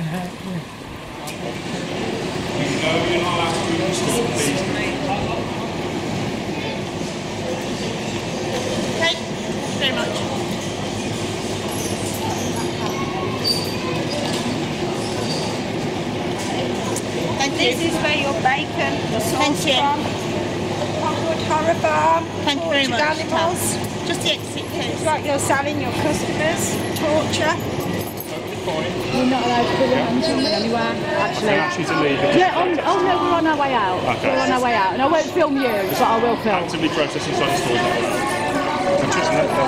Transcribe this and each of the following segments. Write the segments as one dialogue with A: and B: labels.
A: you're not allowed to do this stuff, please.
B: Okay, thank you very much. Thank you.
C: This is where your bacon, the sauce
B: Thank you.
C: from. Hogwood Horror Farm.
B: Thank you very much.
C: Animals.
B: Just the exit, please.
C: Like you're selling your customers. Torture.
D: We're not allowed to put your hands on me anywhere, actually.
A: Ask you to leave.
D: Yeah, oh no, we're on our way out.
A: Okay.
D: We're on our way out. And I won't film you, but I will film.
A: Actively processing inside the stores. And just let them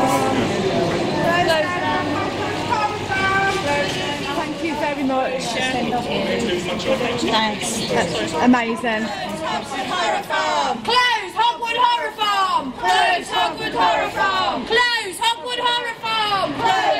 D: Thank you very much.
B: Thanks.
D: That's amazing.
B: Horror Farm! Close Hogwood Horror Farm! Close Hogwood Horror Farm! Close Hogwood Horror Farm! Close